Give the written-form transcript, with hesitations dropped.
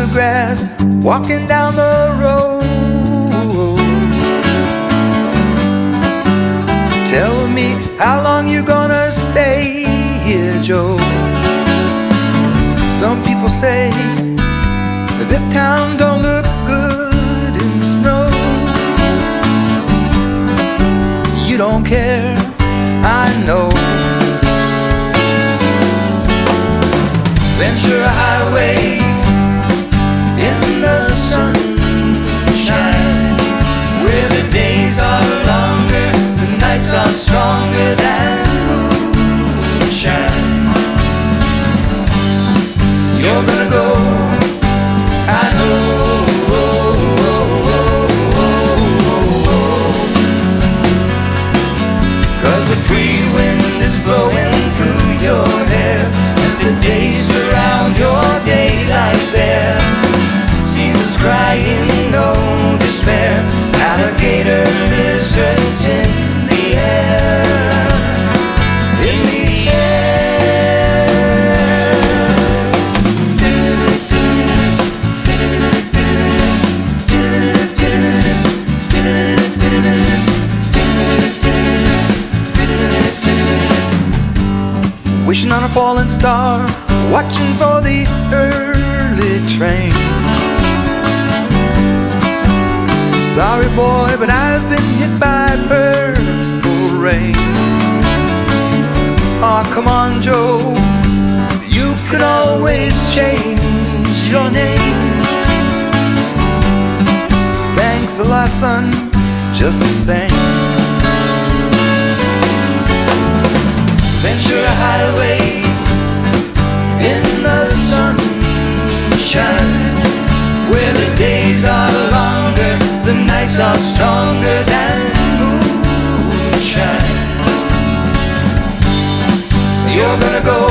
grass, walking down the road. Tell me, how long you gonna stay here, Joe? Some people say that this town don't look good in snow. You don't care, I know. Ventura Highway in the sunshine, where the days are longer, the nights are stronger than moonshine. You're gonna go, I know. 'Cause the free wind is blowing through your hair, and the days surround your daylight there. Caesar's crying, no despair, alligator lizards in the air, in the wishing on a falling star, watching for the early train. Sorry boy, but I've been hit by purple rain. Oh, come on Joe, you could always change your name. Thanks a lot son, just the same. Ventura Highway in the sunshine, where the days are longer, the nights are stronger than moonshine. You're gonna go,